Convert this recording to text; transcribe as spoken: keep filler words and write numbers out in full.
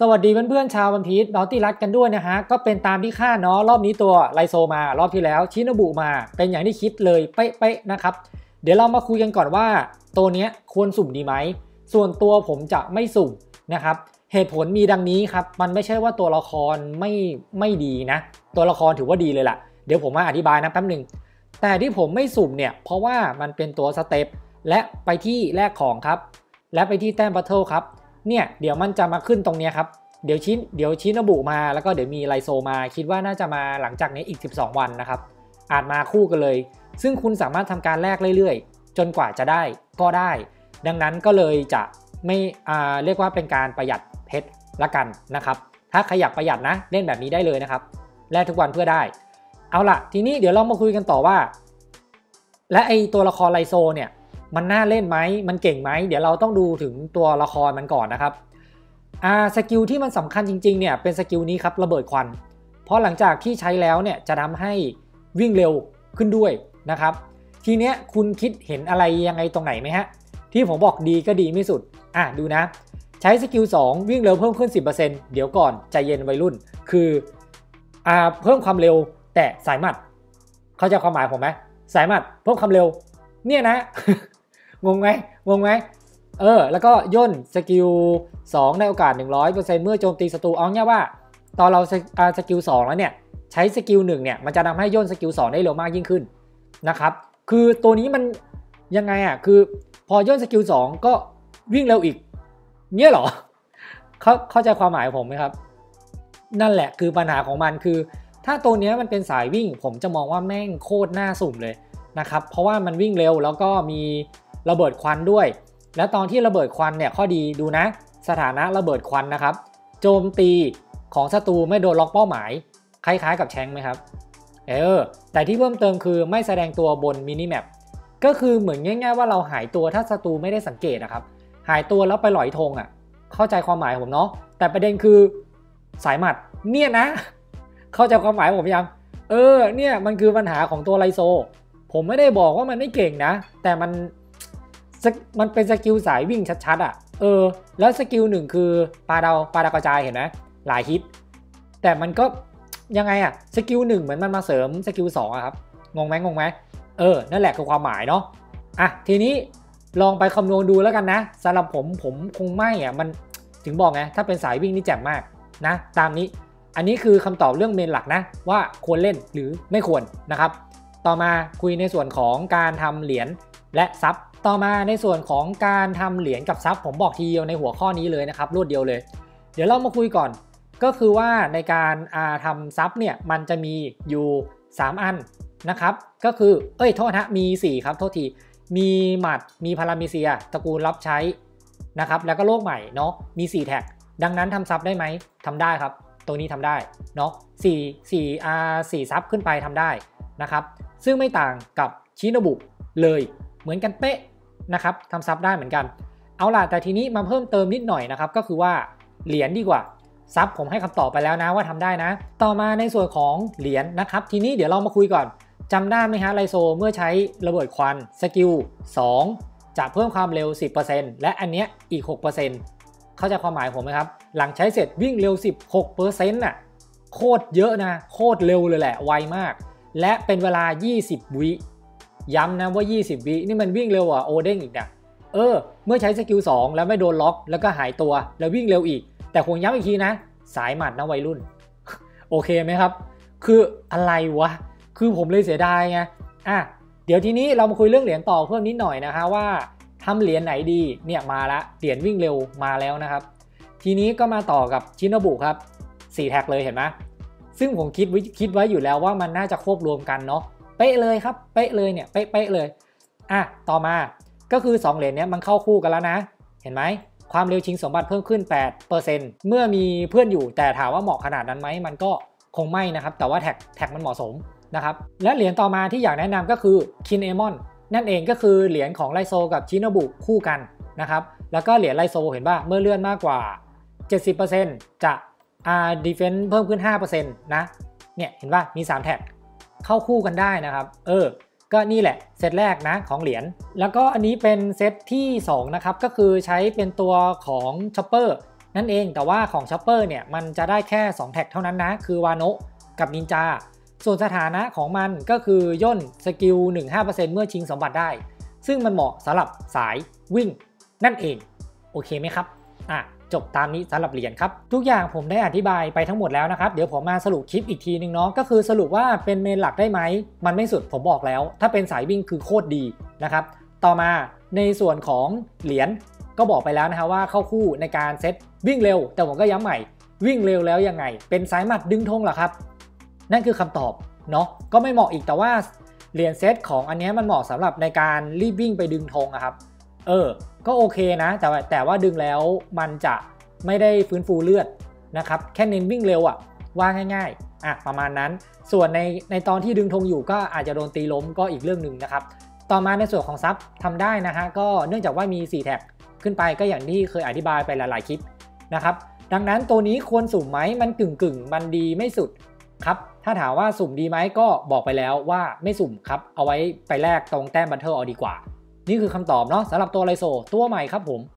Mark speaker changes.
Speaker 1: สวัสดีเพื่อนๆชาววันพีชนอตตี้รัดกันด้วยนะฮะก็เป็นตามที่คาดเนาะรอบนี้ตัวไลโซมารอบที่แล้วชิโนบุมาเป็นอย่างที่คิดเลยเป๊ะๆนะครับเดี๋ยวเรามาคุยกันก่อนว่าตัวนี้ควรสุ่มดีไหมส่วนตัวผมจะไม่สุ่มนะครับเหตุผลมีดังนี้ครับมันไม่ใช่ว่าตัวละครไม่ไม่ดีนะตัวละครถือว่าดีเลยล่ะเดี๋ยวผมมาอธิบายนะแป๊บหนึ่งแต่ที่ผมไม่สุ่มเนี่ยเพราะว่ามันเป็นตัวสเต็ปและไปที่แลกของครับและไปที่แต้มบัตเทิลครับเนี่ยเดี๋ยวมันจะมาขึ้นตรงนี้ครับเดี๋ยวชิ้นเดี๋ยวชิโนบุมาแล้วก็เดี๋ยวมีไลโซมาคิดว่าน่าจะมาหลังจากนี้อีกสิบสองวันนะครับอาจมาคู่กันเลยซึ่งคุณสามารถทำการแลกเรื่อยๆจนกว่าจะได้ก็ได้ดังนั้นก็เลยจะไม่อ่าเรียกว่าเป็นการประหยัดเพชรละกันนะครับถ้าใครอยากประหยัดนะเล่นแบบนี้ได้เลยนะครับแลกทุกวันเพื่อได้เอาล่ะทีนี้เดี๋ยวเรามาคุยกันต่อว่าและไอตัวละครไลโซเนี่ยมันน่าเล่นไหมมันเก่งไหมเดี๋ยวเราต้องดูถึงตัวละครมันก่อนนะครับอ่าสกิลที่มันสำคัญจริงๆเนี่ยเป็นสกิลนี้ครับระเบิดควันเพราะหลังจากที่ใช้แล้วเนี่ยจะทำให้วิ่งเร็วขึ้นด้วยนะครับทีเนี้ยคุณคิดเห็นอะไรยังไงตรงไหนไหมฮะที่ผมบอกดีก็ดีไม่สุดอ่ะดูนะใช้สกิลสองวิ่งเร็วเพิ่มขึ้น สิบเปอร์เซ็นต์ เดี๋ยวก่อนใจเย็นวัยรุ่นคืออ่าเพิ่มความเร็วแต่สายหมัดเข้าใจความหมายผมไหมสายหมัดเพิ่มความเร็วเนี่ยนะ งงไหมงงไหมเออแล้วก็ย่นสกิลสองในโอกาส หนึ่งร้อยเปอร์เซ็นต์ เมื่อโจมตีศัตรูเอาง่ายว่าตอนเราสกิลสองแล้วเนี่ยใช้สกิลหนึ่งเนี่ยมันจะทำให้ย่นสกิลสองได้เร็วมากยิ่งขึ้นนะครับคือตัวนี้มันยังไงอ่ะคือพอย่นสกิลสองก็วิ่งเร็วอีกเนี่ยเหรอเขาเข้าใจความหมายผมไหมครับนั่นแหละคือปัญหาของมันคือถ้าตัวนี้มันเป็นสายวิ่งผมจะมองว่าแม่งโคตรน่าสุ่มเลยนะครับเพราะว่ามันวิ่งเร็วแล้วก็มีระเบิดควันด้วยแล้วตอนที่ระเบิดควันเนี่ยข้อดีดูนะสถานะระเบิดควันนะครับโจมตีของศัตรูไม่โดนล็อกเป้าหมายคล้ายๆกับแชงค์ไหมครับเออแต่ที่เพิ่มเติมคือไม่แสดงตัวบนมินิแมปก็คือเหมือนง่ายๆว่าเราหายตัวถ้าศัตรูไม่ได้สังเกตนะครับหายตัวแล้วไปหลอยธงอ่ะเข้าใจความหมายผมเนาะแต่ประเด็นคือสายหมัดเนี่ยนะเข้าใจความหมายผมยังเออเนี่ยมันคือปัญหาของตัวไลโซผมไม่ได้บอกว่ามันไม่เก่งนะแต่มันมันเป็นสกิลสายวิ่งชัดๆอ่ะเออแล้วสกิลหนึ่งคือปาดาวปาดาวกระจายเห็นไหมหลายฮิตแต่มันก็ยังไงอ่ะสกิลหนึ่งเหมือนมันมาเสริมสกิลสองอะครับงงไหมงงไหมเออนั่นแหละคือความหมายเนาะอ่ะทีนี้ลองไปคำนวณดูแล้วกันนะสำหรับผมผมคงไม่อ่ะมันถึงบอกไงถ้าเป็นสายวิ่งนี่แจ่มมากนะตามนี้อันนี้คือคำตอบเรื่องเมนหลักนะว่าควรเล่นหรือไม่ควรนะครับต่อมาคุยในส่วนของการทำเหรียญและซับต่อมาในส่วนของการทำเหรียญกับซับผมบอกทีเดียวในหัวข้อนี้เลยนะครับรวดเดียวเลยเดี๋ยวเรามาคุยก่อนก็คือว่าในการทำซับเนี่ยมันจะมีอยู่สามอันนะครับก็คือเอ้ยโทษนะมีสี่ครับโทษทีมีหมัดมีพารามิเซียตระกูลรับใช้นะครับแล้วก็โลกใหม่เนาะมีสี่แท็กดังนั้นทำซับได้ไหมทำได้ครับตัวนี้ทำได้เนาะสี่ สี่อ่าสี่ซับขึ้นไปทำได้นะครับซึ่งไม่ต่างกับชิโนบุเลยเหมือนกันเป๊ะนะครับทำซับได้เหมือนกันเอาล่ะแต่ทีนี้มาเพิ่มเติมนิดหน่อยนะครับก็คือว่าเหรียญดีกว่าซับผมให้คำตอบไปแล้วนะว่าทำได้นะต่อมาในส่วนของเหรียญนะครับทีนี้เดี๋ยวเรามาคุยก่อนจำได้ไหมฮะไลโซเมื่อใช้ระเบิดควันสกิลสองจะเพิ่มความเร็ว สิบเปอร์เซ็นต์ และอันเนี้ยอีก หกเปอร์เซ็นต์ เข้าใจความหมายผมไหมครับหลังใช้เสร็จวิ่งเร็ว สิบหกเปอร์เซ็นต์ น่ะโคตรเยอะนะโคตรเร็วเลยแหละไวมากและเป็นเวลายี่สิบวิย้ำนะว่ายี่สิบวินี่มันวิ่งเร็วกว่าโอเด้งอีกนะเออเมื่อใช้สกิลสองแล้วไม่โดนล็อกแล้วก็หายตัวแล้ววิ่งเร็วอีกแต่คงย้ำอีกทีนะสายหมัดนะวัยรุ่น โอเคไหมครับคืออะไรวะคือผมเลยเสียดายไงอ่ะเดี๋ยวทีนี้เรามาคุยเรื่องเหรียญต่อเพิ่มนิดหน่อยนะคะว่าทำเหรียญไหนดีเนี่ยมาละเหรียญวิ่งเร็วมาแล้วนะครับทีนี้ก็มาต่อกับชิโนบุครับสี่แท็กเลยเห็นไหมซึ่งผมคิดไว้คิดไว้อยู่แล้วว่ามันน่าจะควบรวมกันเนาะเป๊ะเลยครับเป๊ะเลยเนี่ยเป๊ะเป๊ะเลยอ่ะต่อมาก็คือสองเหรียญเนี้ยมันเข้าคู่กันแล้วนะเห็นไหมความเร็วชิงสมบัติเพิ่มขึ้น แปดเปอร์เซ็นต์ เมื่อมีเพื่อนอยู่แต่ถามว่าเหมาะขนาดนั้นไหมมันก็คงไม่นะครับแต่ว่าแท็กแท็กมันเหมาะสมนะครับและเหรียญต่อมาที่อยากแนะนำก็คือคินเอมอนนั่นเองก็คือเหรียญของไลโซกับชิโนบุคู่กันนะครับแล้วก็เหรียญไลโซเห็นป่ะเมื่อเลื่อนมากกว่า เจ็ดสิบเปอร์เซ็นต์ จะอ่าดีเฟนส์เพิ่มขึ้น ห้าเปอร์เซ็นต์ นะเนี่ยเห็นป่ะมีสามแท็กเข้าคู่กันได้นะครับเออก็นี่แหละเซตแรกนะของเหรียญแล้วก็อันนี้เป็นเซตที่สองนะครับก็คือใช้เป็นตัวของช็อปเปอร์นั่นเองแต่ว่าของช็อปเปอร์เนี่ยมันจะได้แค่สองแท็กเท่านั้นนะคือวาโนะกับนินจาส่วนสถานะของมันก็คือย่นสกิล หนึ่งจุดห้าเปอร์เซ็นต์ เมื่อชิงสมบัติได้ซึ่งมันเหมาะสำหรับสายวิ่งนั่นเองโอเคไหมครับอ่ะจบตามนี้สำหรับเหรียญครับทุกอย่างผมได้อธิบายไปทั้งหมดแล้วนะครับเดี๋ยวผมมาสรุปคลิปอีกทีนึงเนาะก็คือสรุปว่าเป็นเมนหลักได้ไหมมันไม่สุดผมบอกแล้วถ้าเป็นสายวิ่งคือโคตรดีนะครับต่อมาในส่วนของเหรียญก็บอกไปแล้วนะครับว่าเข้าคู่ในการเซตวิ่งเร็วแต่ผมก็ย้ำใหม่วิ่งเร็วแล้วยังไงเป็นสายหมัดดึงธงเหรอครับนั่นคือคำตอบเนาะก็ไม่เหมาะอีกแต่ว่าเหรียญเซตของอันนี้มันเหมาะสำหรับในการรีบวิ่งไปดึงธงครับเออก็โอเคนะแต่แต่ว่าดึงแล้วมันจะไม่ได้ฟื้นฟูเลือดนะครับแค่เน้นวิ่งเร็วอะว่าง่ายๆอ่ะประมาณนั้นส่วนในในตอนที่ดึงธงอยู่ก็อาจจะโดนตีล้มก็อีกเรื่องหนึ่งนะครับต่อมาในส่วนของซับทำได้นะฮะก็เนื่องจากว่ามีสี่แท็กขึ้นไปก็อย่างที่เคยอธิบายไปหลายๆคลิปนะครับดังนั้นตัวนี้ควรสุ่มไหมมันกึ่งกึ่งมันดีไม่สุดครับถ้าถามว่าสุ่มดีไหมก็บอกไปแล้วว่าไม่สุ่มครับเอาไว้ไปแลกตรงแต้มบัตเทิลเอาดีกว่านี่คือคำตอบเนาะสำหรับตัวไลโซตัวใหม่ครับผม